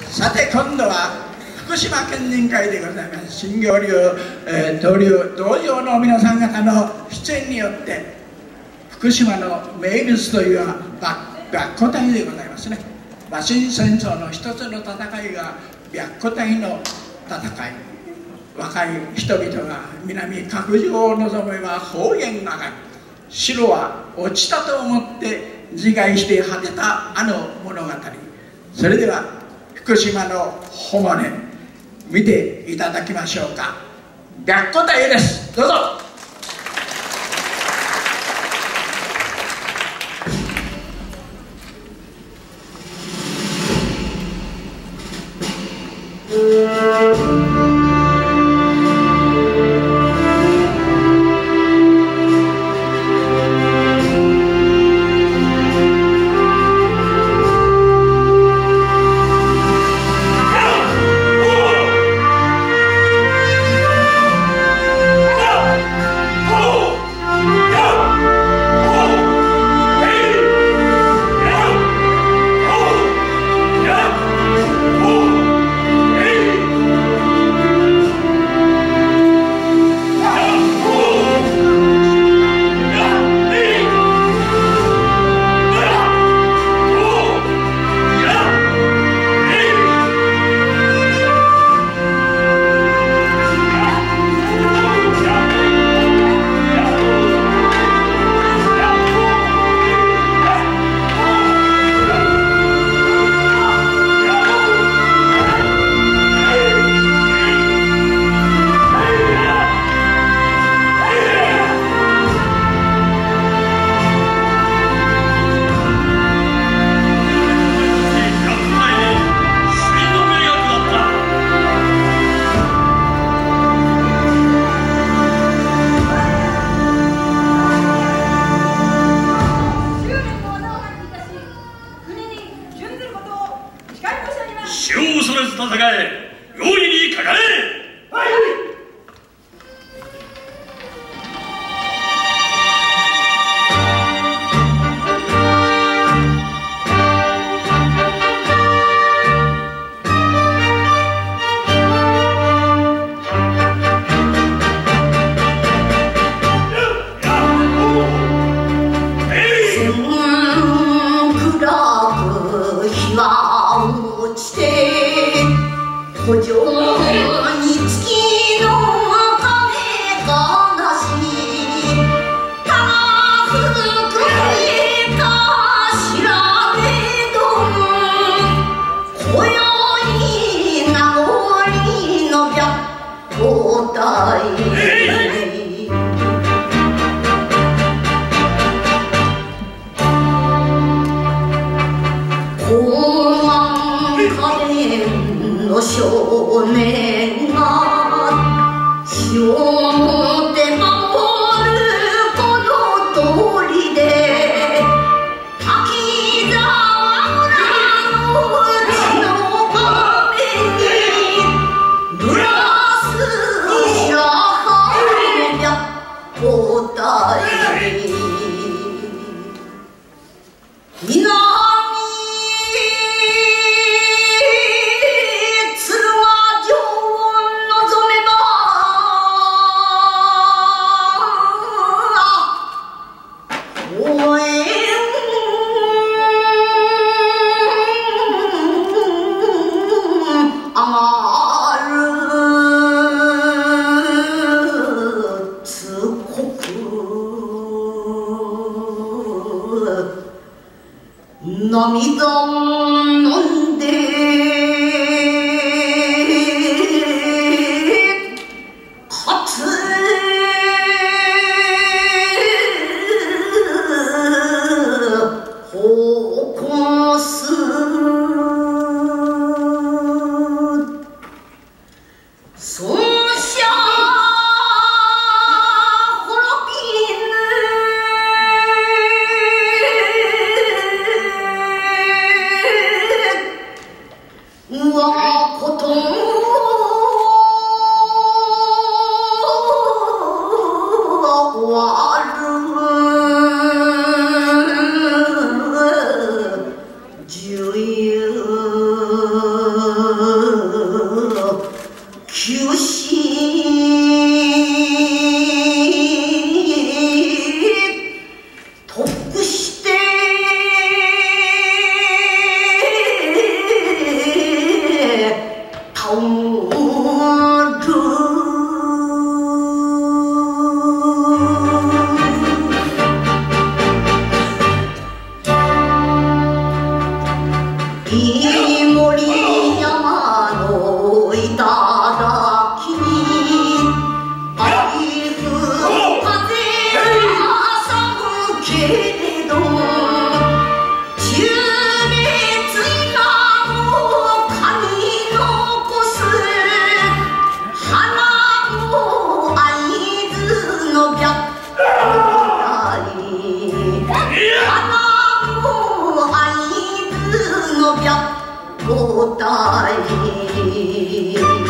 さて今度は福島県人会でございます。新行流、同僚の皆さん方の出演によって福島の名物というのは白虎隊でございますね。戊辰戦争の一つの戦いが白虎隊の戦い。若い人々が南角上を望めば方言が上がる。城は落ちたと思って自害して果てたあの物語。それでは福島の誉れ見ていただきましょうか。白虎隊です。どうぞ。 少年が死をもって守るこの通りで滝沢村の地の壁に濡らすシャハ白虎隊涙を飲んでかつほこすそしゃ滅びぬい森山の頂に秋風風が寒けれど中烈なの髪残す花も会津の白花も会津の白虎隊